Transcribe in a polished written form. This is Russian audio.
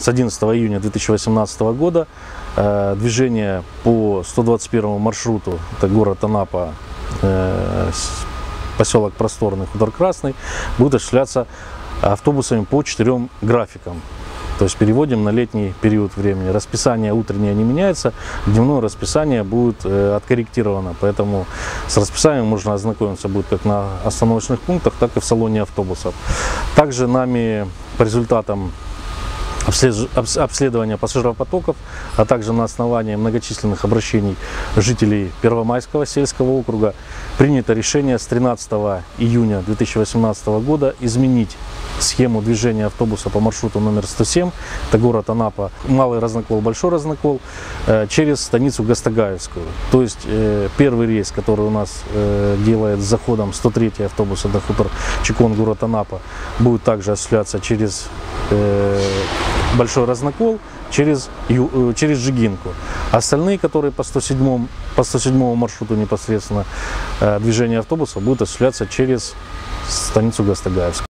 с 11 июня 2018 года движение по 121 маршруту, это город Анапа, поселок Просторный, хутор Красный, будет осуществляться автобусами по 4 графикам. То есть переводим на летний период времени. Расписание утреннее не меняется, дневное расписание будет откорректировано. Поэтому с расписанием можно ознакомиться будет как на остановочных пунктах, так и в салоне автобусов. Также нами по результатам обследования пассажиропотоков, а также на основании многочисленных обращений жителей Первомайского сельского округа принято решение с 13 июня 2018 года изменить схему движения автобуса по маршруту номер 107, это город Анапа, Малый Разнокол, Большой Разнокол, через станицу Гастагаевскую. То есть первый рейс, который у нас делает с заходом 103 автобуса до хутор Чекон, город Анапа, будет также осуществляться через Большой Разнокол, через Жигинку. Остальные, которые по 107 маршруту непосредственно движение автобуса, будут осуществляться через станицу Гастагаевскую.